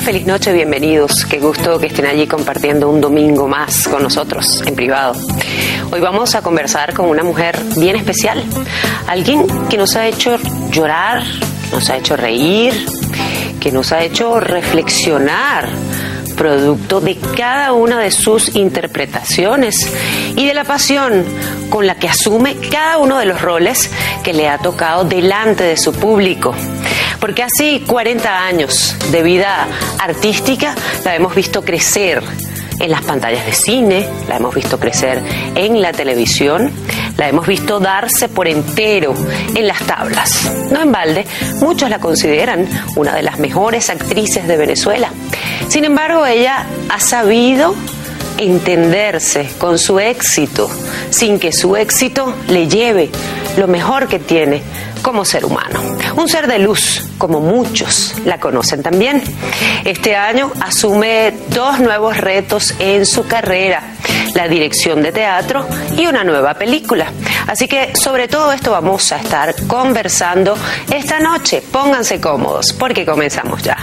feliz noche, bienvenidos. Qué gusto que estén allí compartiendo un domingo más con nosotros en privado. Hoy vamos a conversar con una mujer bien especial, alguien que nos ha hecho llorar, nos ha hecho reír, que nos ha hecho reflexionar, producto de cada una de sus interpretaciones y de la pasión con la que asume cada uno de los roles que le ha tocado delante de su público. Porque así 40 años de vida artística la hemos visto crecer en las pantallas de cine, la hemos visto crecer en la televisión, la hemos visto darse por entero en las tablas. No en balde, muchos la consideran una de las mejores actrices de Venezuela. Sin embargo, ella ha sabido entenderse con su éxito, sin que su éxito le lleve lo mejor que tiene como ser humano. Un ser de luz, como muchos la conocen también. Este año asume 2 nuevos retos en su carrera: la dirección de teatro y una nueva película. Así que sobre todo esto vamos a estar conversando esta noche. Pónganse cómodos porque comenzamos ya.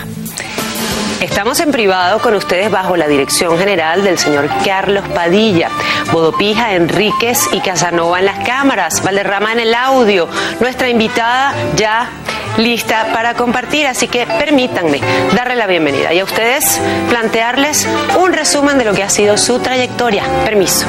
Estamos en privado con ustedes bajo la dirección general del señor Carlos Padilla, Bodopija, Enríquez y Casanova en las cámaras, Valderrama en el audio. Nuestra invitada ya lista para compartir, así que permítanme darle la bienvenida y a ustedes plantearles un resumen de lo que ha sido su trayectoria. Permiso.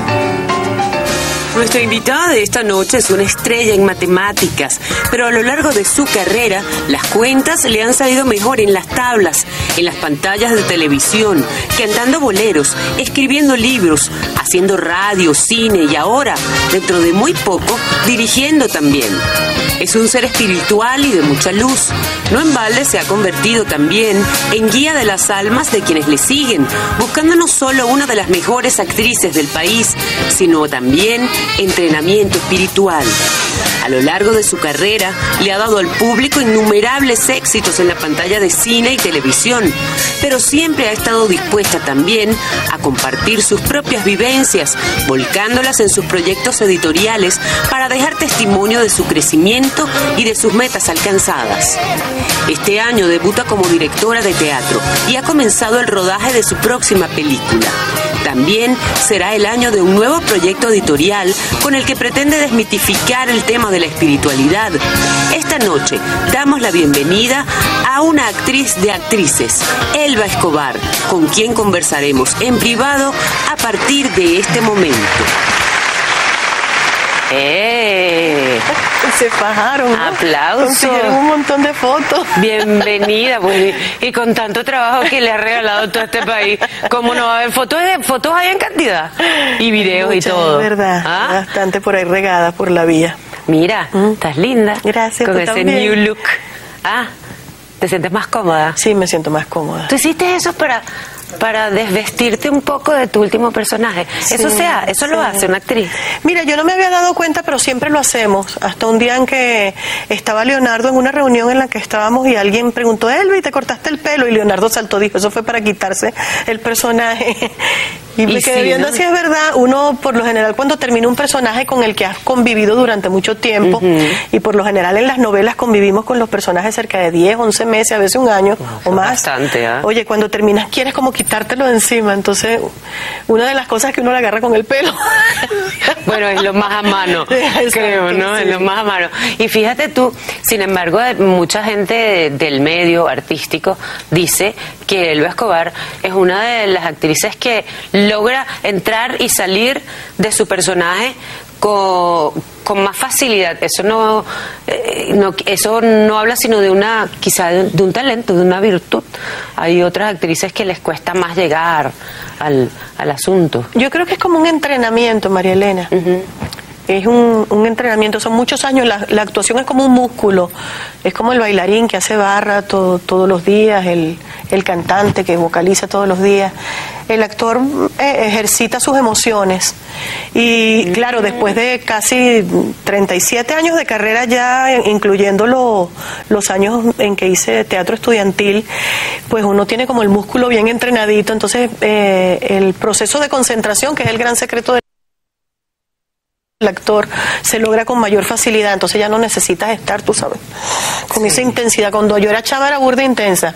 Nuestra invitada de esta noche es una estrella en matemáticas, pero a lo largo de su carrera, las cuentas le han salido mejor en las tablas, en las pantallas de televisión, cantando boleros, escribiendo libros, haciendo radio, cine y ahora, dentro de muy poco, dirigiendo también. Es un ser espiritual y de mucha luz. No en balde se ha convertido también en guía de las almas de quienes le siguen, buscando no solo una de las mejores actrices del país, sino también entrenamiento espiritual. A lo largo de su carrera le ha dado al público innumerables éxitos en la pantalla de cine y televisión, pero siempre ha estado dispuesta también a compartir sus propias vivencias, volcándolas en sus proyectos editoriales para dejar testimonio de su crecimiento y de sus metas alcanzadas. Este año debuta como directora de teatro y ha comenzado el rodaje de su próxima película. También será el año de un nuevo proyecto editorial con el que pretende desmitificar el tema de la espiritualidad. Esta noche damos la bienvenida a una actriz de actrices, Elba Escobar, con quien conversaremos en privado a partir de este momento. Se fajaron, ¿no? Aplausos. Consiguieron un montón de fotos. Bienvenida, pues, y con tanto trabajo que le ha regalado todo este país, ¿cómo no va a haber fotos? Fotos hay en cantidad y videos. Muchas, y todo. Es verdad, bastante por ahí regadas por la vía. Mira, estás linda. Gracias. Con ese también. new look. ¿Te sientes más cómoda? Sí, me siento más cómoda. ¿Tú hiciste eso para desvestirte un poco de tu último personaje? Sí, eso lo hace una actriz. Mira, yo no me había dado cuenta, pero siempre lo hacemos. Hasta un día en que estaba Leonardo en una reunión en la que estábamos y alguien preguntó: Elba, ¿y te cortaste el pelo? Y Leonardo saltó, dijo: eso fue para quitarse el personaje. Y me quedé viendo, ¿no? Si es verdad, uno por lo general cuando termina un personaje con el que has convivido durante mucho tiempo, y por lo general en las novelas convivimos con los personajes cerca de 10, 11 meses, a veces un año o más. Bastante, Oye, cuando terminas quieres como quitártelo de encima, entonces una de las cosas es que uno le agarra con el pelo. Bueno, es lo más a mano, creo, ¿no? Sí. Es lo más a mano. Y fíjate tú, sin embargo, mucha gente del medio artístico dice que Elba Escobar es una de las actrices que logra entrar y salir de su personaje con más facilidad. Eso no habla sino de quizá de un talento, de una virtud. Hay otras actrices que les cuesta más llegar al asunto. Yo creo que es como un entrenamiento, María Elena. Es un entrenamiento, son muchos años, la actuación es como un músculo, es como el bailarín que hace barra todos los días, el cantante que vocaliza todos los días. El actor ejercita sus emociones y claro, después de casi 37 años de carrera ya, incluyendo los años en que hice teatro estudiantil, pues uno tiene como el músculo bien entrenadito, entonces el proceso de concentración, que es el gran secreto de el actor se logra con mayor facilidad, entonces ya no necesitas estar, tú sabes, con esa intensidad. Cuando yo era chava era burda intensa.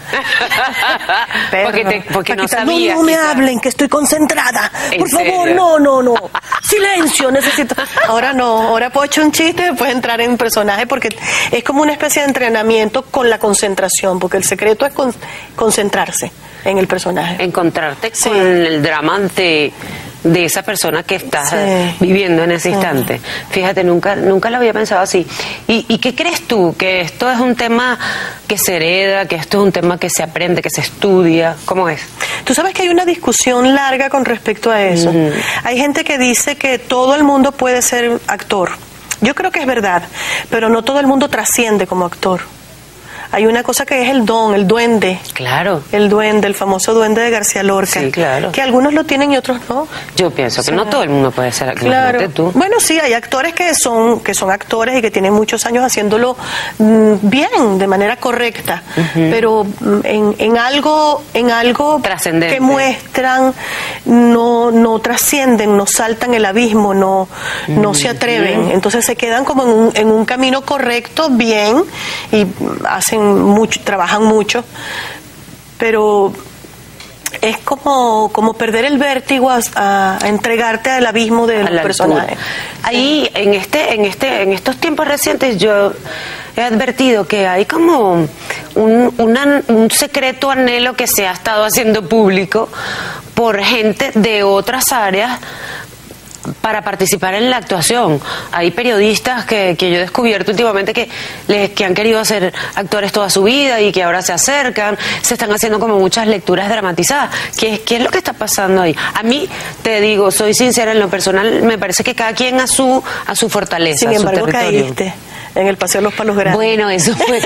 porque no sabía. No me hablen, que estoy concentrada. Por favor, no. Silencio, necesito. Ahora no, ahora puedo echar un chiste, después entrar en personaje, porque es como una especie de entrenamiento con la concentración, porque el secreto es concentrarse en el personaje. Encontrarte con el drama de esa persona que estás viviendo en ese instante. Fíjate, nunca lo había pensado así. ¿Y qué crees tú? ¿Que esto es un tema que se hereda, que esto es un tema que se aprende, que se estudia? ¿Cómo es? Tú sabes que hay una discusión larga con respecto a eso. Hay gente que dice que todo el mundo puede ser actor. Yo creo que es verdad, pero no todo el mundo trasciende como actor. Hay una cosa que es el don, el duende. Claro. El duende, el famoso duende de García Lorca. Sí, claro. Que algunos lo tienen y otros no. Yo pienso que no todo el mundo puede ser actor. Claro. Tú. Bueno, sí, hay actores que son actores y que tienen muchos años haciéndolo bien, de manera correcta. Pero en algo trascendente que muestran, no trascienden, no saltan el abismo, no se atreven. Entonces se quedan como en un camino correcto, bien, y hacen mucho, trabajan mucho, pero es como perder el vértigo a entregarte al abismo del personaje. Ahí, en estos tiempos recientes, yo he advertido que hay como un secreto anhelo que se ha estado haciendo público por gente de otras áreas para participar en la actuación. Hay periodistas que yo he descubierto últimamente que han querido ser actores toda su vida y que ahora se acercan, se están haciendo como muchas lecturas dramatizadas. ¿Qué es lo que está pasando ahí? A mí, te digo, soy sincera, en lo personal, me parece que cada quien a su fortaleza, Sin embargo, a su territorio. caíste en el Paseo de los Palos Grandes. Bueno, eso fue...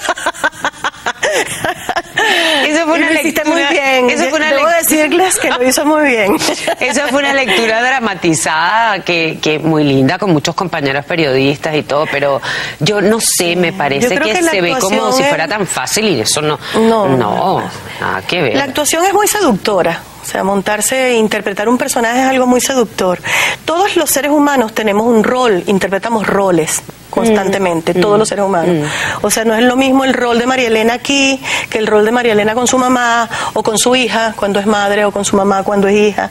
Eso fue una lectura muy bien. Debo decirles que lo hizo muy bien. Eso fue una lectura dramatizada que muy linda, con muchos compañeros periodistas y todo, pero yo no sé, me parece que se ve como si fuera tan fácil y eso no, nada que ver. La actuación es muy seductora. O sea, montarse e interpretar un personaje es algo muy seductor. Todos los seres humanos tenemos un rol, interpretamos roles constantemente, todos los seres humanos. O sea, no es lo mismo el rol de María Elena aquí que el rol de María Elena con su mamá o con su hija cuando es madre o con su mamá cuando es hija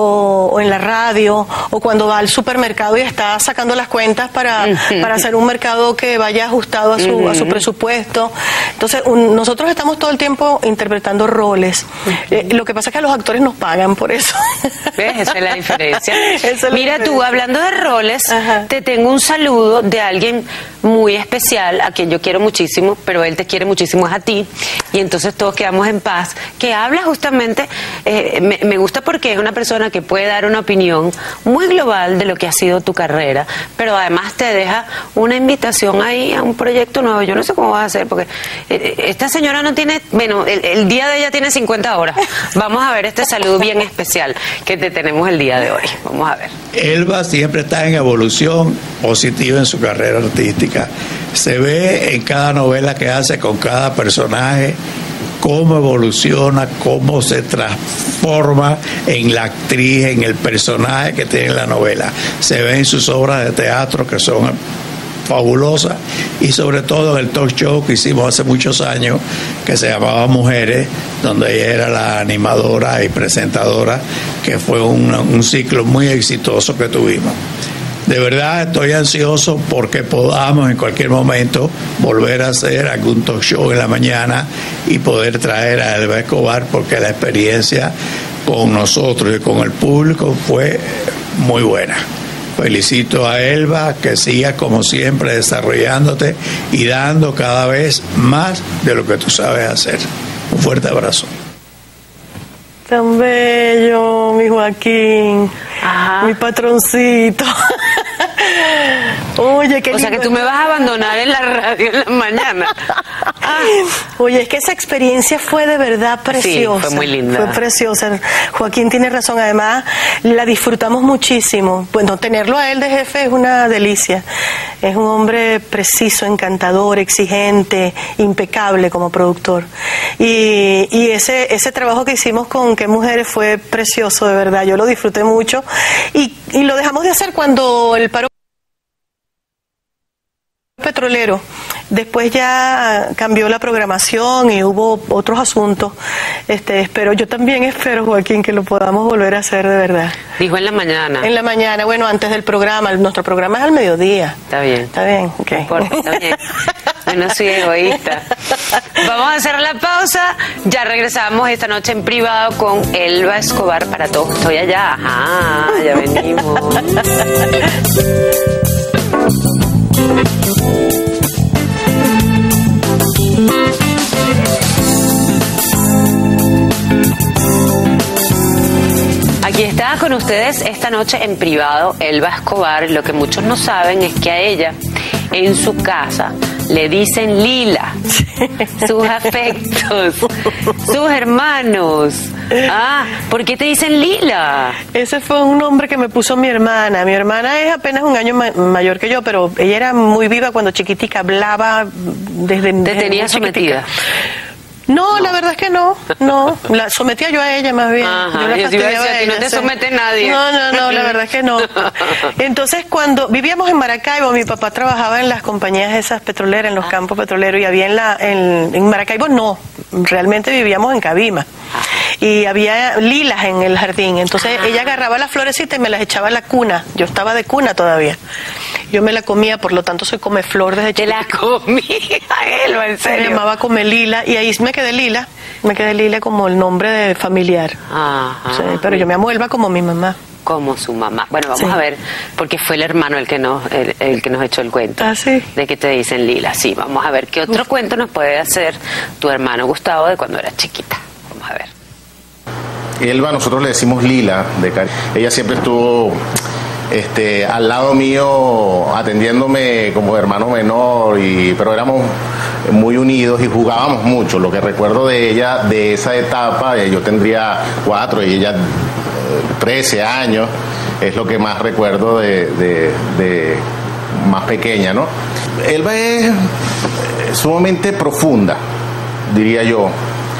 o en la radio o cuando va al supermercado y está sacando las cuentas para hacer un mercado que vaya ajustado a su presupuesto. Entonces, nosotros estamos todo el tiempo interpretando roles. Lo que pasa es que a los actores nos pagan por eso. ¿Ves? Esa es la diferencia. Mira, tú, hablando de roles, te tengo un saludo de alguien muy especial, a quien yo quiero muchísimo, pero él te quiere muchísimo, es a ti, y entonces todos quedamos en paz, que habla justamente, me gusta porque es una persona que puede dar una opinión muy global de lo que ha sido tu carrera, pero además te deja una invitación ahí a un proyecto nuevo. Yo no sé cómo vas a hacer, porque esta señora no tiene, bueno, el día de ella tiene 50 horas. Vamos a ver este saludo bien especial que te tenemos el día de hoy. Vamos a ver. Elba siempre está en evolución positiva en su carrera artística. Se ve en cada novela que hace con cada personaje cómo evoluciona, cómo se transforma en la actriz, en el personaje que tiene la novela. Se ve en sus obras de teatro, que son fabulosas, y sobre todo en el talk show que hicimos hace muchos años, que se llamaba Mujeres, donde ella era la animadora y presentadora, que fue un ciclo muy exitoso que tuvimos. De verdad estoy ansioso porque podamos en cualquier momento volver a hacer algún talk show en la mañana y poder traer a Elba Escobar, porque la experiencia con nosotros y con el público fue muy buena. Felicito a Elba, que siga como siempre desarrollándote y dando cada vez más de lo que tú sabes hacer. Un fuerte abrazo. Tan bello, mi Joaquín. Ajá. Mi patroncito. Oye, qué lindo. O sea, que tú me vas a abandonar en la radio en la mañana. Oye, es que esa experiencia fue de verdad preciosa. Sí, fue muy linda. Fue preciosa. Joaquín tiene razón. Además, la disfrutamos muchísimo. Bueno, tenerlo a él de jefe es una delicia. Es un hombre preciso, encantador, exigente, impecable como productor. Y ese trabajo que hicimos con Qué Mujeres fue precioso, de verdad. Yo lo disfruté mucho. Y y lo dejamos de hacer cuando el paro petrolero. Después ya cambió la programación y hubo otros asuntos. Yo también espero, Joaquín, que lo podamos volver a hacer de verdad. Dijo en la mañana. En la mañana, bueno, antes del programa. Nuestro programa es al mediodía. Está bien. Está bien, ok. No importa, está bien. No soy egoísta. Vamos a hacer la pausa. Ya regresamos esta noche en privado con Elba Escobar para todos. Estoy allá. Ajá, ya venimos. Aquí está con ustedes esta noche en privado Elba Escobar. Lo que muchos no saben es que a ella en su casa le dicen Lila, sus afectos, sus hermanos. ¿Por qué te dicen Lila? Ese fue un nombre que me puso mi hermana. Mi hermana es apenas un año mayor que yo, pero ella era muy viva cuando chiquitica, hablaba desde ¿Te tenía sometida? No, la verdad es que no, la sometía yo a ella más bien. Yo la fastidiaba a ella. No te somete nadie. No, la verdad es que no. Entonces, cuando vivíamos en Maracaibo, mi papá trabajaba en las compañías esas petroleras, en los campos petroleros, y había en Maracaibo no, realmente vivíamos en Cabima. Y había lilas en el jardín, entonces ella agarraba las florecitas y me las echaba a la cuna. Yo estaba de cuna todavía. Yo me la comía, por lo tanto soy comeflor desde chiquita. ¿Te la comía, Elba, en serio? Se llamaba Comelila y ahí me quedé Lila como el nombre de familiar. Sí, pero yo me llamo Elba como mi mamá. Como su mamá. Bueno, vamos a ver, porque fue el hermano el que nos echó el cuento. ¿Sí? De que te dicen Lila. Sí, vamos a ver qué otro cuento nos puede hacer tu hermano Gustavo de cuando era chiquita. Vamos a ver. Elba, nosotros le decimos Lila, ella siempre estuvo al lado mío atendiéndome como hermano menor, pero éramos muy unidos y jugábamos mucho. Lo que recuerdo de ella, de esa etapa, yo tendría 4 y ella 13 años, es lo que más recuerdo de más pequeña, ¿no? Elba es sumamente profunda, diría yo,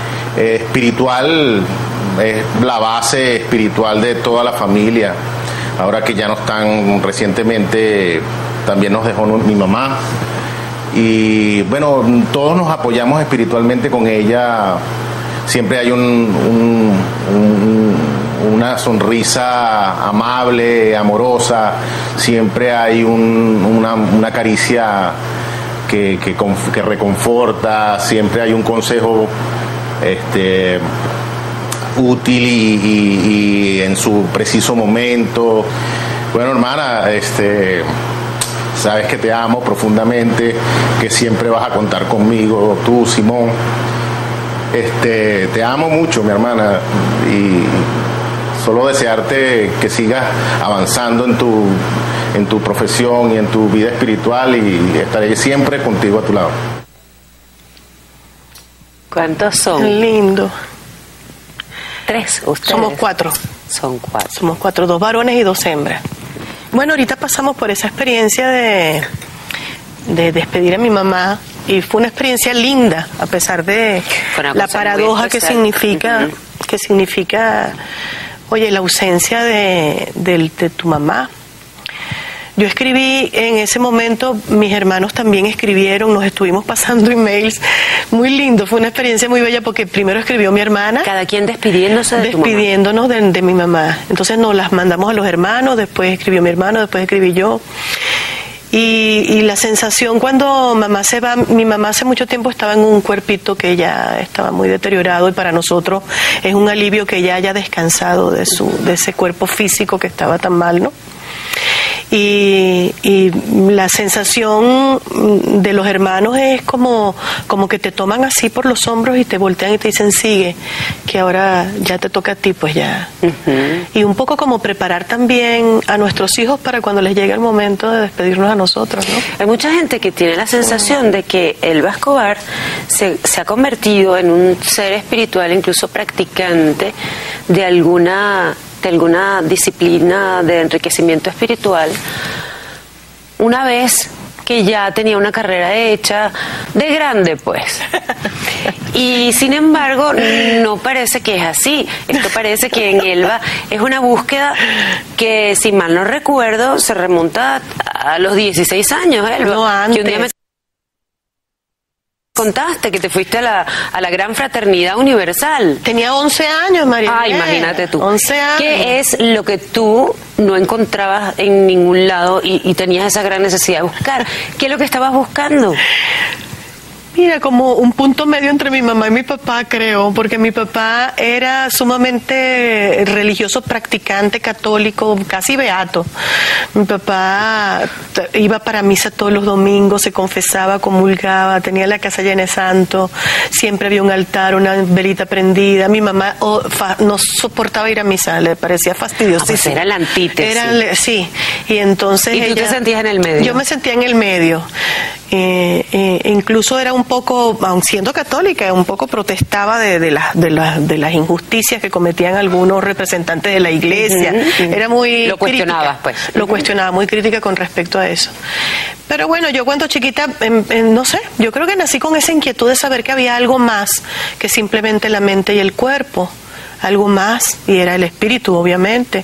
espiritual. Es la base espiritual de toda la familia. Ahora que ya no están, recientemente también nos dejó mi mamá. Y bueno, todos nos apoyamos espiritualmente con ella. Siempre hay una sonrisa amable, amorosa. Siempre hay una caricia que reconforta. Siempre hay un consejo útil y en su preciso momento. Bueno, hermana, sabes que te amo profundamente, que siempre vas a contar conmigo, tú, Simón. Te amo mucho, mi hermana, y solo desearte que sigas avanzando en tu profesión y en tu vida espiritual, y estaré siempre contigo a tu lado. ¿Cuántos son? Lindo. 3, ustedes. Somos 4. Son 4. Somos 4, 2 varones y 2 hembras. Bueno, ahorita pasamos por esa experiencia de despedir a mi mamá, y fue una experiencia linda, a pesar de la paradoja que significa, oye, la ausencia de tu mamá. Yo escribí en ese momento, mis hermanos también escribieron, nos estuvimos pasando emails, muy lindo, fue una experiencia muy bella porque primero escribió mi hermana. Cada quien despidiéndose de tu mamá. Despidiéndonos de mi mamá. Entonces nos las mandamos a los hermanos, después escribió mi hermano, después escribí yo. Y la sensación cuando mamá se va, mi mamá hace mucho tiempo estaba en un cuerpito que ya estaba muy deteriorado, y para nosotros es un alivio que ella haya descansado de ese cuerpo físico que estaba tan mal, ¿no? Y la sensación de los hermanos es como que te toman así por los hombros y te voltean y te dicen sigue, que ahora ya te toca a ti, pues ya. Y un poco como preparar también a nuestros hijos para cuando les llegue el momento de despedirnos a nosotros, ¿no? Hay mucha gente que tiene la sensación de que Elba Escobar se ha convertido en un ser espiritual, incluso practicante de alguna disciplina de enriquecimiento espiritual, una vez que ya tenía una carrera hecha, de grande pues. Y sin embargo, no parece que es así. Esto parece que en Elba es una búsqueda que, si mal no recuerdo, se remonta a los 16 años, Elba. No, antes. Que un día me contaste que te fuiste a la Gran Fraternidad Universal. Tenía 11 años, María. Ah, imagínate tú. 11 años. ¿Qué es lo que tú no encontrabas en ningún lado y tenías esa gran necesidad de buscar? ¿Qué es lo que estabas buscando? Mira, como un punto medio entre mi mamá y mi papá, creo, porque mi papá era sumamente religioso, practicante, católico, casi beato. Mi papá iba para misa todos los domingos, se confesaba, comulgaba, tenía la casa llena de santo, siempre había un altar, una velita prendida. Mi mamá no soportaba ir a misa, le parecía fastidioso. Pues era la antítesis. Sí, y entonces ¿Y tú te sentías en el medio? Yo me sentía en el medio. Incluso era un poco, aun siendo católica, un poco protestaba de las injusticias que cometían algunos representantes de la iglesia. Era muy lo cuestionabas, pues. Lo cuestionaba, muy crítica con respecto a eso. Pero bueno, yo cuando chiquita, no sé, yo creo que nací con esa inquietud de saber que había algo más que simplemente la mente y el cuerpo. Algo más, y era el espíritu, obviamente.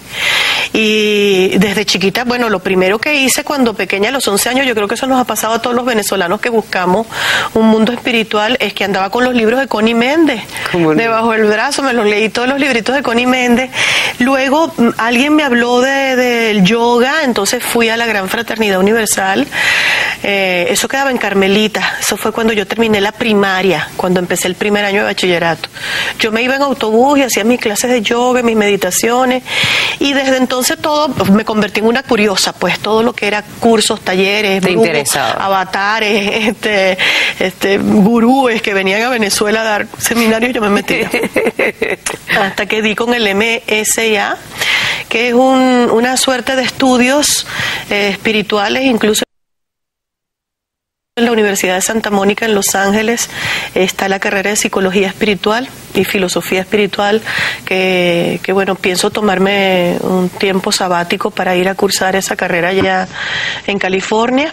Y desde chiquita, bueno, lo primero que hice cuando pequeña, a los 11 años, yo creo que eso nos ha pasado a todos los venezolanos que buscamos un mundo espiritual, es que andaba con los libros de Connie Méndez debajo del brazo, me los leí todos los libritos de Connie Méndez. Luego alguien me habló del yoga, entonces fui a la Gran Fraternidad Universal. Eso quedaba en Carmelita, eso fue cuando yo terminé la primaria, cuando empecé el primer año de bachillerato. Yo me iba en autobús y hacía mis clases de yoga, mis meditaciones, y desde entonces todo, me convertí en una curiosa, pues todo lo que era cursos, talleres, grupos, avatares, gurúes que venían a Venezuela a dar seminarios, yo me metía. Hasta que di con el MSIA, que es una suerte de estudios espirituales, incluso en la Universidad de Santa Mónica en Los Ángeles está la carrera de Psicología Espiritual y Filosofía Espiritual, que bueno, pienso tomarme un tiempo sabático para ir a cursar esa carrera allá en California.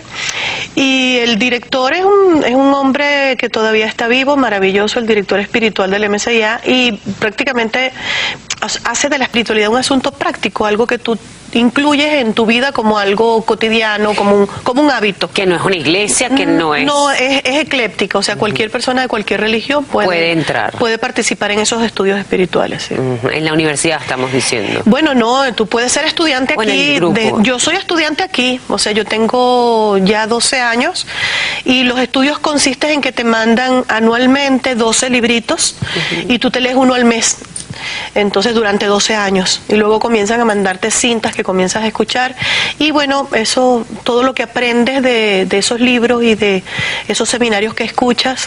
Y el director es un hombre que todavía está vivo, maravilloso, el director espiritual del MSIA, y prácticamente hace de la espiritualidad un asunto práctico, algo que tú incluyes en tu vida como algo cotidiano, como un hábito. Que no es una iglesia, que no es... No, es ecléctica, o sea, cualquier persona de cualquier religión puede entrar. Puede participar en esos estudios espirituales. Sí. En la universidad estamos diciendo. Bueno, no, tú puedes ser estudiante aquí. En el grupo. Yo soy estudiante aquí, o sea, yo tengo ya 12 años y los estudios consisten en que te mandan anualmente 12 libritos y tú te lees uno al mes. Entonces durante 12 años y luego comienzan a mandarte cintas que comienzas a escuchar y bueno, eso, todo lo que aprendes de esos libros y de esos seminarios que escuchas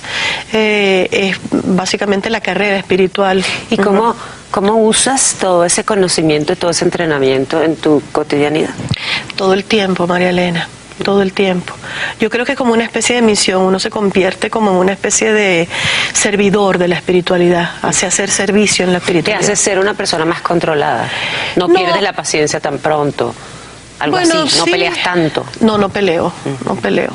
es básicamente la carrera espiritual. ¿Y cómo usas todo ese conocimiento y todo ese entrenamiento en tu cotidianidad? Todo el tiempo, María Elena. Todo el tiempo. Yo creo que es como una especie de misión, uno se convierte como en una especie de servidor de la espiritualidad, hace hacer servicio en la espiritualidad. Te hace ser una persona más controlada, no pierdes la paciencia tan pronto, algo así, no peleas tanto. No peleo, no peleo.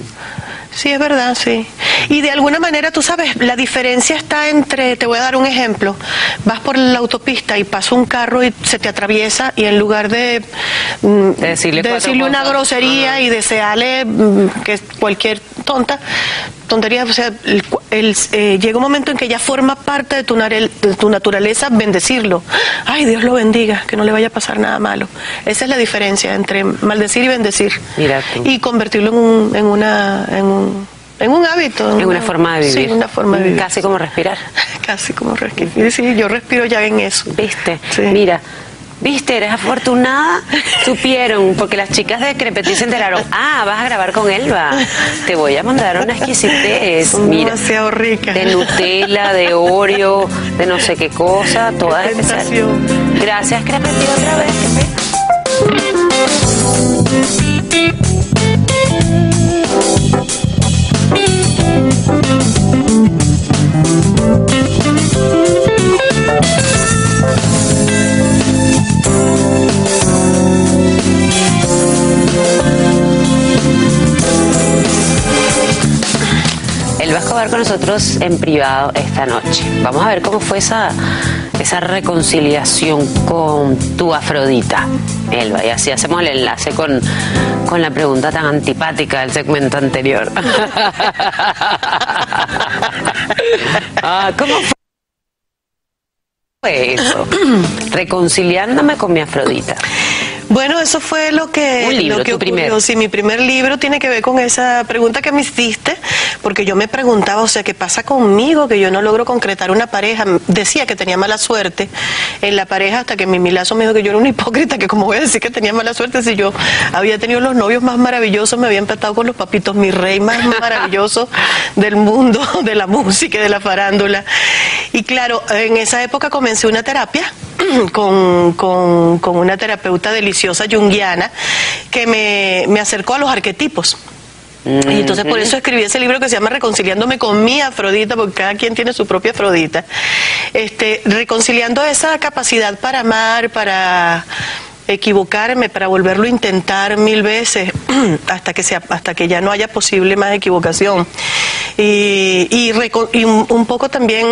Sí, es verdad, sí. Y de alguna manera, tú sabes, la diferencia está entre, te voy a dar un ejemplo, vas por la autopista y pasa un carro y se te atraviesa y en lugar de decirle una grosería y desearle que cualquier tontería, o sea, llega un momento en que ya forma parte de tu naturaleza bendecirlo. Ay, Dios lo bendiga, que no le vaya a pasar nada malo. Esa es la diferencia entre maldecir y bendecir. Mira tú. Y convertirlo en un hábito. En una forma de vivir. Sí, una forma de vivir. Casi como respirar. Casi como respirar. Sí, yo respiro ya en eso. ¿Viste? Sí. Mira. ¿Viste? Eres afortunada. Supieron, porque las chicas de Crepetí se enteraron. Ah, vas a grabar con Elba. Te voy a mandar una exquisitez. Son mira, demasiado ricas. De Nutella, de Oreo, de no sé qué cosa, todas especiales. Gracias, Crepetí, otra vez. jugar con nosotros en privado esta noche. Vamos a ver cómo fue esa reconciliación con tu Afrodita, Elba. Y así hacemos el enlace con la pregunta tan antipática del segmento anterior. ¿Cómo fue eso? Reconciliándome con mi Afrodita. Bueno, eso fue lo que ocurrió. Sí, mi primer libro tiene que ver con esa pregunta que me hiciste, porque yo me preguntaba, o sea, ¿qué pasa conmigo? Que yo no logro concretar una pareja. Decía que tenía mala suerte en la pareja, hasta que mi Lazo me dijo que yo era una hipócrita, que como voy a decir que tenía mala suerte si yo había tenido los novios más maravillosos, me había empatado con los papitos, mi rey más maravilloso del mundo, de la música y de la farándula. Y claro, en esa época comencé una terapia con una terapeuta deliciosa junguiana que me acercó a los arquetipos. Y entonces por eso escribí ese libro que se llama Reconciliándome con mi Afrodita, porque cada quien tiene su propia Afrodita. Reconciliando esa capacidad para amar, para equivocarme, para volverlo a intentar 1000 veces hasta que ya no haya posible más equivocación. Y un poco también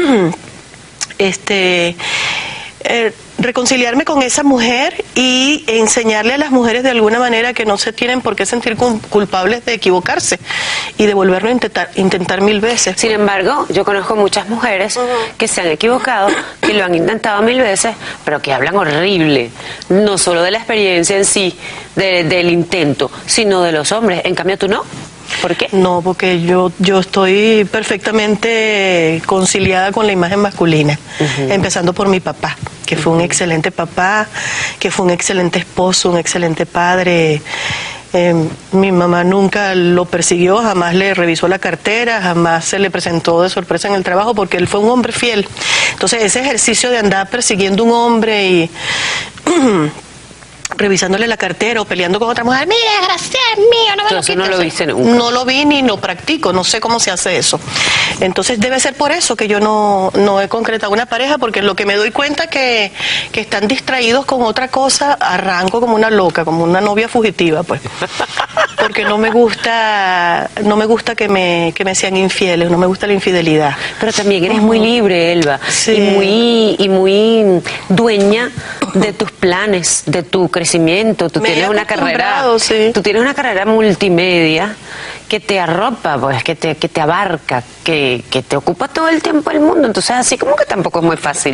reconciliarme con esa mujer y enseñarle a las mujeres de alguna manera que no se tienen por qué sentir culpables de equivocarse y de volverlo a intentar 1000 veces. Sin embargo, yo conozco muchas mujeres que se han equivocado, que lo han intentado 1000 veces, pero que hablan horrible, no solo de la experiencia en sí, del intento, sino de los hombres. En cambio, tú no. ¿Por qué? No, porque yo estoy perfectamente conciliada con la imagen masculina, empezando por mi papá, que fue un excelente papá, que fue un excelente esposo, un excelente padre. Mi mamá nunca lo persiguió, jamás le revisó la cartera, jamás se le presentó de sorpresa en el trabajo, porque él fue un hombre fiel. Entonces ese ejercicio de andar persiguiendo un hombre y revisándole la cartera o peleando con otra mujer, mire, desgraciado es mío, no me lo quites. No lo viste nunca. No lo vi ni lo practico, no sé cómo se hace eso. Entonces debe ser por eso que yo no he concretado una pareja, porque lo que me doy cuenta que están distraídos con otra cosa, arranco como una loca, como una novia fugitiva, pues. Porque no me gusta que me sean infieles, no me gusta la infidelidad. Pero también eres muy libre, Elba, sí. y muy dueña de tus planes, de tu crecimiento. Tú tienes una carrera, sí. Tú tienes una carrera multimedia que te arropa, pues, que te abarca, que te ocupa todo el tiempo del mundo. Entonces así como que tampoco es muy fácil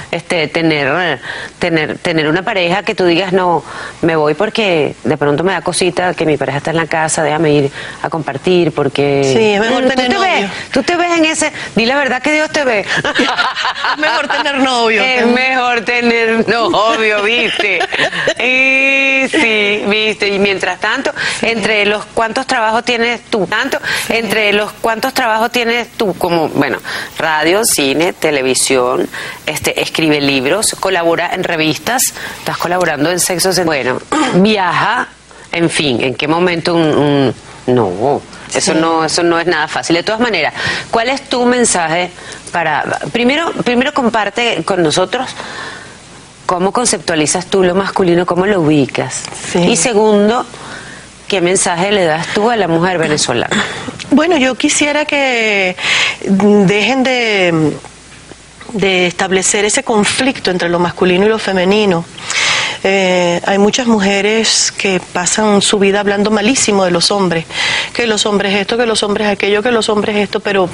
tener una pareja que tú digas, no, me voy porque de pronto me da cosita que mi pareja está en la casa, déjame ir a compartir, porque sí, es mejor tener novio. Tú te ves en ese, di la verdad que Dios te ve. Es mejor tener novio. Es mejor tener novio, ¿viste? Y sí, ¿viste? Y mientras tanto, sí. Entre los cuántos trabajos tienes tú, sí. Entre los cuántos trabajos tienes tú, como, bueno, radio, cine, televisión, escribe libros, colabora en revistas, estás colaborando en Sexo, bueno, viaja, en fin, ¿en qué momento no? Eso sí. Eso no es nada fácil. De todas maneras, ¿cuál es tu mensaje para... Primero comparte con nosotros cómo conceptualizas tú lo masculino, cómo lo ubicas. Sí. Y segundo, ¿qué mensaje le das tú a la mujer venezolana? Bueno, yo quisiera que dejen de establecer ese conflicto entre lo masculino y lo femenino. Hay muchas mujeres que pasan su vida hablando malísimo de los hombres, que los hombres esto, que los hombres aquello, que los hombres esto, pero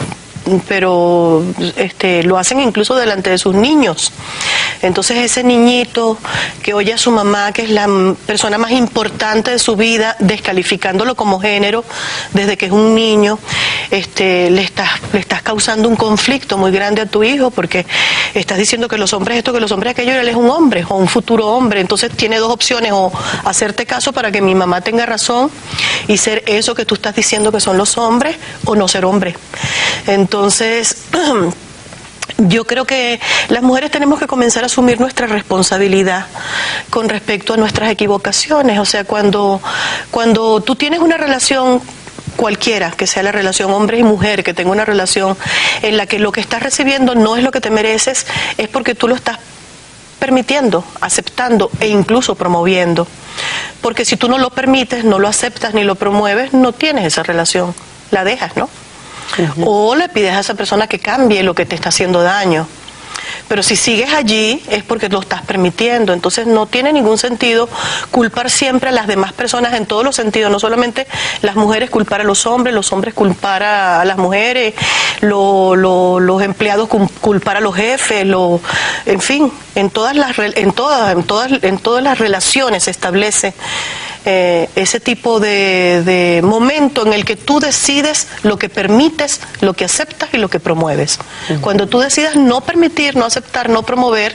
lo hacen incluso delante de sus niños. Entonces ese niñito que oye a su mamá, que es la persona más importante de su vida, descalificándolo como género desde que es un niño, le estás causando un conflicto muy grande a tu hijo, porque estás diciendo que los hombres esto, que los hombres aquello, y él es un hombre o un futuro hombre. Entonces tiene dos opciones: o hacerte caso para que mi mamá tenga razón y ser eso que tú estás diciendo que son los hombres, o no ser hombre. Entonces yo creo que las mujeres tenemos que comenzar a asumir nuestra responsabilidad con respecto a nuestras equivocaciones. O sea, cuando tú tienes una relación cualquiera, que sea la relación hombre y mujer, que tenga una relación en la que lo que estás recibiendo no es lo que te mereces, es porque tú lo estás permitiendo, aceptando e incluso promoviendo. Porque si tú no lo permites, no lo aceptas ni lo promueves, no tienes esa relación, la dejas, ¿no? o le pides a esa persona que cambie lo que te está haciendo daño. Pero si sigues allí es porque lo estás permitiendo. Entonces no tiene ningún sentido culpar siempre a las demás personas en todos los sentidos, no solamente las mujeres culpar a los hombres culpar a las mujeres, los empleados culpar a los jefes, en fin, en todas las relaciones se establece ese tipo de momento en el que tú decides lo que permites, lo que aceptas y lo que promueves. Cuando tú decidas no permitir, no aceptar, no promover,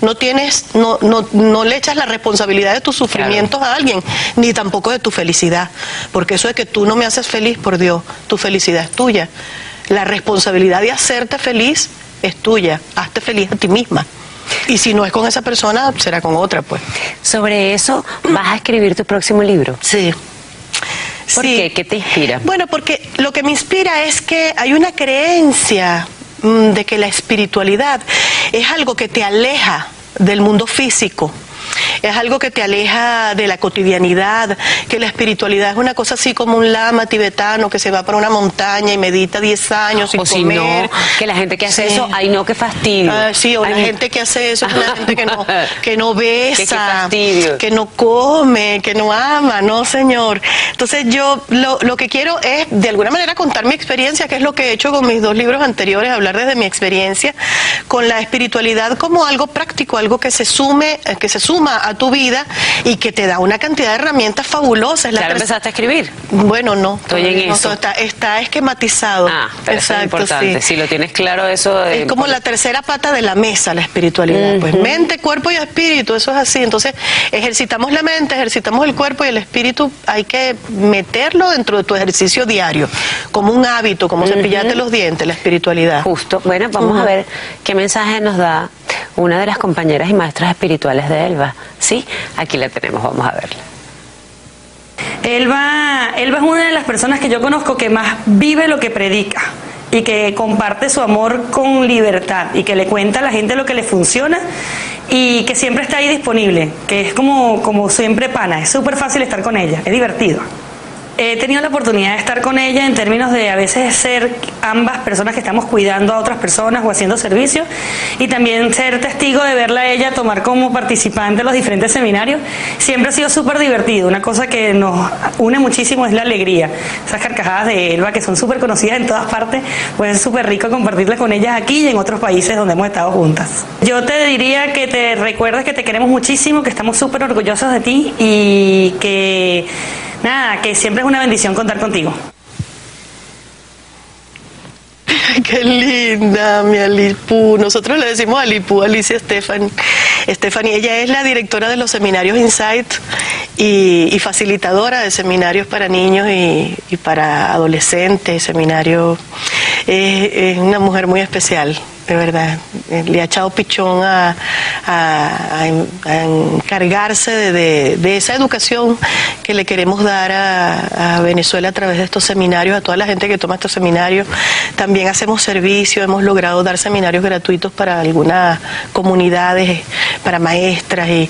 no le echas la responsabilidad de tus sufrimientos a alguien, ni tampoco de tu felicidad, porque eso de que tú no me haces feliz, por Dios, tu felicidad es tuya. La responsabilidad de hacerte feliz es tuya. Hazte feliz a ti misma. Y si no es con esa persona, será con otra, pues. Sobre eso, ¿vas a escribir tu próximo libro? Sí. ¿Por qué? ¿Qué te inspira? Bueno, porque lo que me inspira es que hay una creencia de que la espiritualidad es algo que te aleja del mundo físico. Es algo que te aleja de la cotidianidad, que la espiritualidad es una cosa así como un lama tibetano que se va para una montaña y medita 10 años sin comer. O si no, que la gente que hace eso, ay no, qué fastidio. Sí, o la gente que hace eso es una gente que no besa, qué que no come, que no ama, no señor. Entonces yo lo que quiero es de alguna manera contar mi experiencia, que es lo que he hecho con mis 2 libros anteriores, hablar desde mi experiencia con la espiritualidad como algo práctico, algo que se suma a tu vida y que te da una cantidad de herramientas fabulosas. ¿Claro empezaste a escribir? Bueno, no. Estoy en eso. Está esquematizado. Pero eso es importante. Sí. Si lo tienes claro, eso... Es como la tercera pata de la mesa, la espiritualidad. Pues mente, cuerpo y espíritu, eso es así. Entonces, ejercitamos la mente, ejercitamos el cuerpo y el espíritu hay que meterlo dentro de tu ejercicio diario, como un hábito, como cepillarte los dientes, la espiritualidad. Justo. Bueno, vamos a ver qué mensaje nos da una de las compañeras y maestras espirituales de Elba. Sí, aquí la tenemos, vamos a verla. Elba es una de las personas que yo conozco que más vive lo que predica y que comparte su amor con libertad y que le cuenta a la gente lo que le funciona y que siempre está ahí disponible, que es como siempre pana, es súper fácil estar con ella, es divertido. He tenido la oportunidad de estar con ella en términos de a veces ser ambas personas que estamos cuidando a otras personas o haciendo servicio y también ser testigo de verla a ella tomar como participante en los diferentes seminarios. Siempre ha sido súper divertido. Una cosa que nos une muchísimo es la alegría. Esas carcajadas de Elba que son súper conocidas en todas partes, pues es súper rico compartirlas con ellas aquí y en otros países donde hemos estado juntas. Yo te diría que te recuerdes que te queremos muchísimo, que estamos súper orgullosos de ti y que siempre es una bendición contar contigo. Qué linda, mi Alipu. Nosotros le decimos Alipu, Alicia Stephanie. Ella es la directora de los seminarios Insight y facilitadora de seminarios para niños y para adolescentes, seminarios. Es una mujer muy especial, de verdad. Le ha echado pichón a encargarse de esa educación que le queremos dar a Venezuela a través de estos seminarios, a toda la gente que toma estos seminarios. También hacemos servicio, hemos logrado dar seminarios gratuitos para algunas comunidades, para maestras y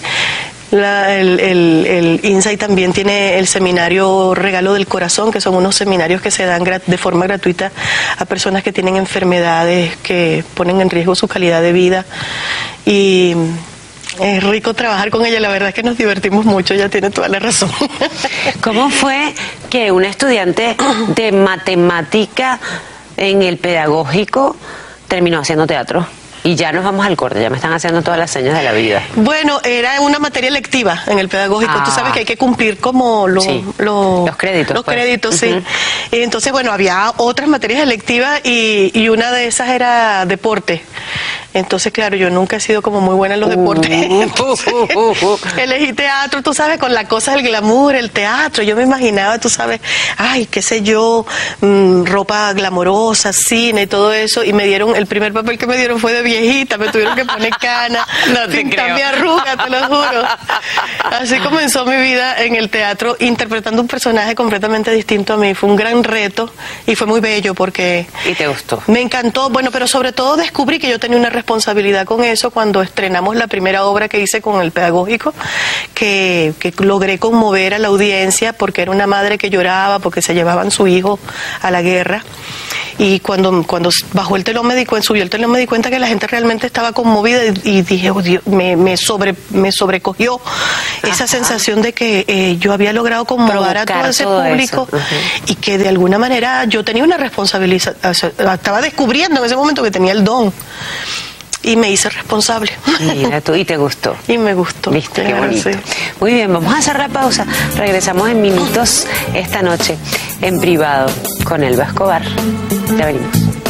el Insight también tiene el seminario Regalo del Corazón, que son unos seminarios que se dan de forma gratuita a personas que tienen enfermedades que ponen en riesgo su calidad de vida. Y es rico trabajar con ella, la verdad es que nos divertimos mucho, ella tiene toda la razón. ¿Cómo fue que una estudiante de matemática en el pedagógico terminó haciendo teatro? Y ya nos vamos al corte, ya me están haciendo todas las señas de la vida. Bueno, era una materia electiva en el pedagógico. Tú sabes que hay que cumplir como los créditos. Los créditos, sí. Y entonces, bueno, había otras materias electivas y una de esas era deporte. Entonces, claro, yo nunca he sido como muy buena en los deportes. Elegí teatro, tú sabes, con la cosa del glamour, el teatro. Yo me imaginaba, tú sabes, ay, qué sé yo, ropa glamorosa, cine y todo eso. Y me dieron, el primer papel que me dieron fue de viejita, me tuvieron que poner cana, pintar mi arruga, te lo juro. Así comenzó mi vida en el teatro, interpretando un personaje completamente distinto a mí. Fue un gran reto y fue muy bello porque... ¿Y te gustó? Me encantó, bueno, pero sobre todo descubrí que yo tenía una responsabilidad con eso cuando estrenamos la primera obra que hice con el pedagógico, que logré conmover a la audiencia porque era una madre que lloraba porque se llevaban su hijo a la guerra Y cuando bajó el telón subió el telón, me di cuenta que la gente realmente estaba conmovida y dije, oh, Dios, me sobrecogió esa sensación de que yo había logrado conmover a todo ese público y que de alguna manera yo tenía una responsabilidad, estaba descubriendo en ese momento que tenía el don. Y me hice responsable. Mira tú, y te gustó. Y me gustó. Viste, qué bonito. Sí. Muy bien, vamos a hacer la pausa. Regresamos en minutos esta noche, en privado, con Elba Escobar. Ya venimos.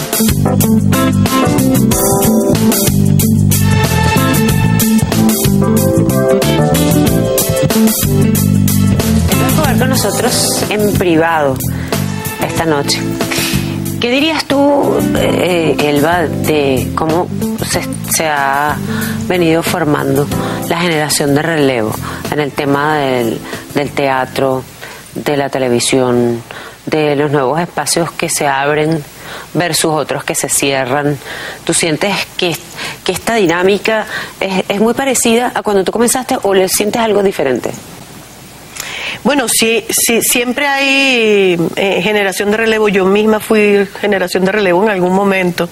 Elba Escobar con nosotros en privado esta noche. ¿Qué dirías tú, Elba, de cómo se ha venido formando la generación de relevo en el tema del teatro, de la televisión, de los nuevos espacios que se abren versus otros que se cierran? ¿Tú sientes que esta dinámica es muy parecida a cuando tú comenzaste o le sientes algo diferente? Bueno, sí, siempre hay generación de relevo. Yo misma fui generación de relevo en algún momento.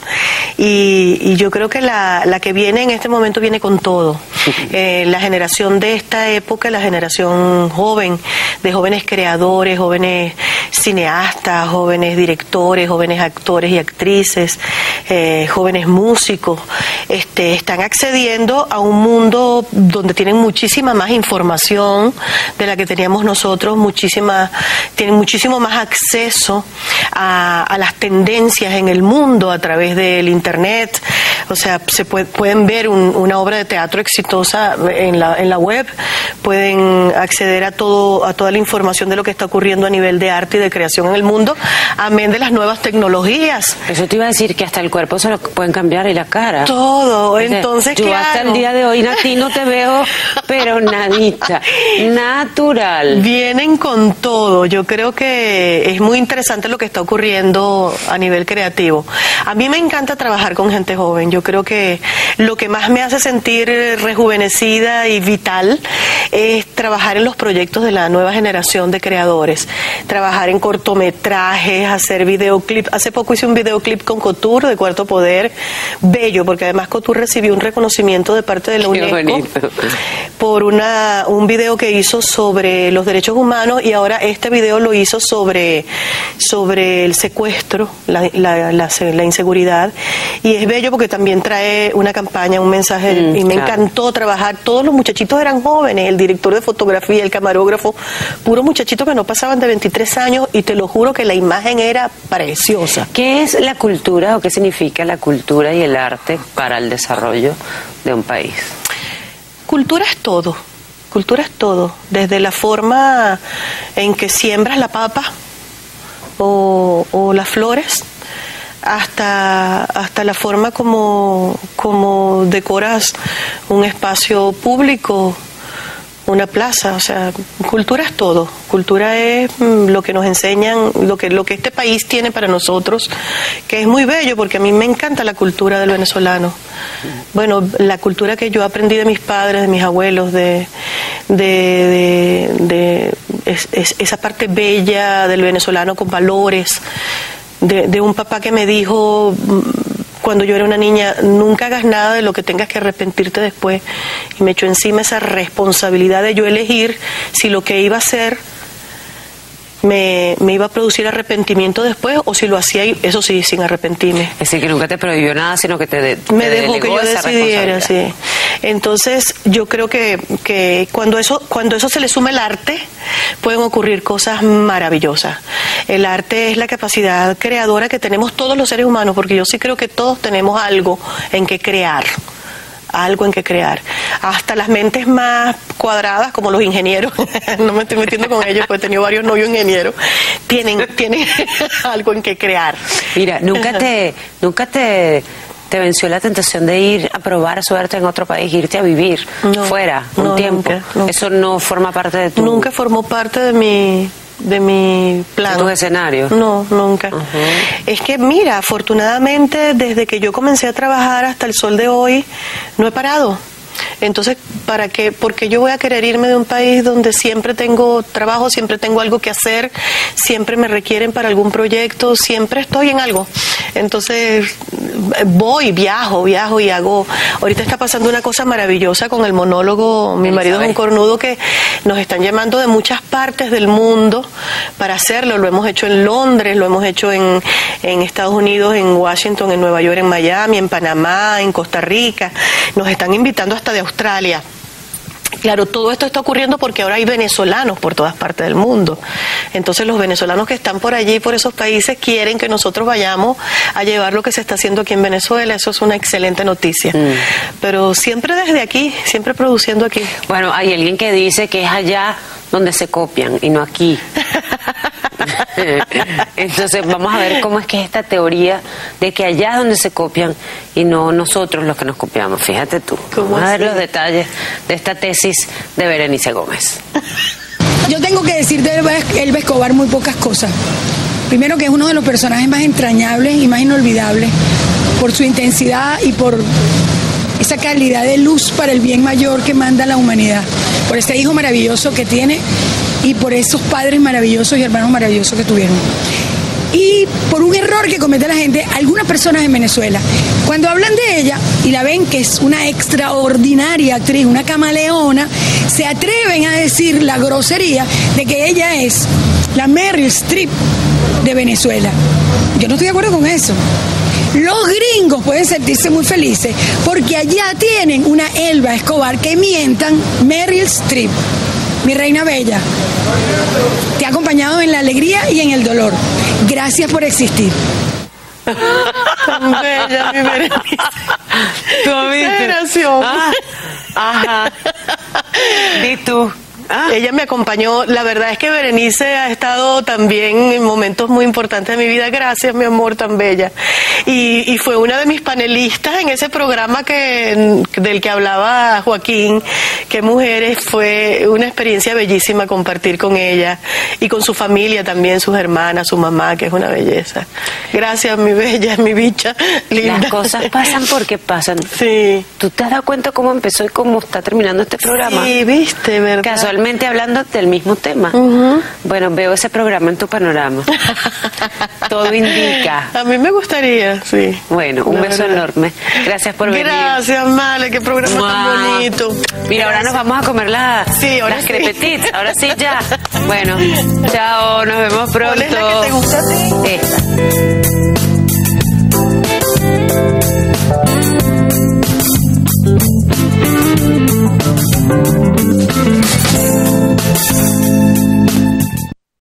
Y yo creo que la que viene en este momento viene con todo. La generación de esta época, la generación joven, de jóvenes creadores, jóvenes cineastas, jóvenes directores, jóvenes actores y actrices, jóvenes músicos, están accediendo a un mundo donde tienen muchísima más información de la que teníamos nosotros, tienen muchísimo más acceso a las tendencias en el mundo a través del internet. O sea, pueden ver una obra de teatro exitosa en la web, pueden acceder a toda la información de lo que está ocurriendo a nivel de arte y de creación en el mundo, amén de las nuevas tecnologías. Eso te iba a decir, que hasta el cuerpo se lo pueden cambiar y la cara. Todo, entonces yo claro. Hasta el día de hoy, a ti no te veo, pero nadita, natural. Vienen con todo. Yo creo que es muy interesante lo que está ocurriendo a nivel creativo. A mí me encanta trabajar con gente joven. Yo creo que lo que más me hace sentir rejuvenecida y vital es trabajar en los proyectos de la nueva generación de creadores, trabajar en cortometrajes, hacer videoclips. Hace poco hice un videoclip con Couture de Cuarto Poder, bello, porque además Couture recibió un reconocimiento de parte de la UNESCO por un video que hizo sobre los derechos humanos, y ahora este video lo hizo sobre el secuestro, la inseguridad, y es bello porque también trae una campaña, un mensaje, y me encantó trabajar. Todos los muchachitos eran jóvenes, el director de fotografía, el camarógrafo, puros muchachitos que no pasaban de 23 años, y te lo juro que la imagen era preciosa. ¿Qué es la cultura o qué significa la cultura y el arte para el desarrollo de un país? Cultura es todo. Cultura es todo, desde la forma en que siembras la papa o las flores, hasta la forma como decoras un espacio público, una plaza. O sea, cultura es todo. Cultura es lo que nos enseñan, lo que este país tiene para nosotros, que es muy bello, porque a mí me encanta la cultura del venezolano. Bueno, la cultura que yo aprendí de mis padres, de mis abuelos, esa parte bella del venezolano con valores, de un papá que me dijo cuando yo era una niña: nunca hagas nada de lo que tengas que arrepentirte después. Y me echó encima esa responsabilidad de yo elegir si lo que iba a hacer me iba a producir arrepentimiento después, o si lo hacía, eso sí, sin arrepentirme. Es decir, que nunca te prohibió nada, sino que me dejó que yo decidiera, sí. Entonces, yo creo que cuando eso se le suma el arte, pueden ocurrir cosas maravillosas. El arte es la capacidad creadora que tenemos todos los seres humanos, porque yo sí creo que todos tenemos algo en que crear. Hasta las mentes más cuadradas, como los ingenieros, no me estoy metiendo con ellos porque he tenido varios novios ingenieros, tienen algo en que crear. Mira, nunca te venció la tentación de ir a probar suerte en otro país, irte a vivir fuera un tiempo? Nunca. Eso no forma parte de tu... Nunca formó parte de mi plan. ¿De tus escenarios? No, nunca. Es que, mira, afortunadamente, desde que yo comencé a trabajar hasta el sol de hoy, no he parado. Entonces, ¿para qué? Porque yo voy a querer irme de un país donde siempre tengo trabajo, siempre tengo algo que hacer, siempre me requieren para algún proyecto, siempre estoy en algo. Entonces, viajo y hago. Ahorita está pasando una cosa maravillosa con el monólogo Mi marido es un cornudo, que nos están llamando de muchas partes del mundo para hacerlo. Lo hemos hecho en Londres, lo hemos hecho en Estados Unidos, en Washington, en Nueva York, en Miami, en Panamá, en Costa Rica. Nos están invitando hasta de Australia. Claro, todo esto está ocurriendo porque ahora hay venezolanos por todas partes del mundo. Entonces los venezolanos que están por allí, por esos países, quieren que nosotros vayamos a llevar lo que se está haciendo aquí en Venezuela. Eso es una excelente noticia. Pero siempre desde aquí, siempre produciendo aquí. Bueno, hay alguien que dice que es allá donde se copian y no aquí. Entonces vamos a ver cómo es que es esta teoría de que allá es donde se copian y no nosotros los que nos copiamos. Fíjate tú. Vamos a ver los detalles de esta tesis de Berenice Gómez. Yo tengo que decir de Elba Escobar muy pocas cosas. Primero, que es uno de los personajes más entrañables y más inolvidables por su intensidad y por esa calidad de luz para el bien mayor que manda la humanidad, por ese hijo maravilloso que tiene y por esos padres maravillosos y hermanos maravillosos que tuvieron. Y por un error que comete la gente, algunas personas en Venezuela, cuando hablan de ella y la ven que es una extraordinaria actriz, una camaleona, se atreven a decir la grosería de que ella es la Meryl Streep de Venezuela. Yo no estoy de acuerdo con eso. Los gringos pueden sentirse muy felices porque allá tienen una Elba Escobar que mientan Meryl Streep. Mi reina bella, te ha acompañado en la alegría y en el dolor. Gracias por existir. Tan bella, mi Berenice. ¿Tú viste? Generación. Ajá. ¿Y tú? Ella me acompañó. La verdad es que Berenice ha estado también en momentos muy importantes de mi vida. Gracias, mi amor, tan bella. Y fue una de mis panelistas en ese programa del que hablaba Joaquín, Qué Mujeres. Fue una experiencia bellísima compartir con ella y con su familia también, sus hermanas, su mamá, que es una belleza. Gracias, mi bella, mi bicha linda. Las cosas pasan porque pasan. Sí. ¿Tú te has dado cuenta cómo empezó y cómo está terminando este programa? Sí, viste, ¿verdad? Casualmente hablando del mismo tema. Bueno, veo ese programa en tu panorama. Todo indica. A mí me gustaría, sí. Bueno, un beso enorme. Gracias por venir. Gracias, Male, qué programa tan bonito. Mira, ahora nos vamos a comer las crepetitas. Ahora sí, ya. Bueno, chao, nos vemos pronto. ¿Cuál es la que te gusta a ti? Esta.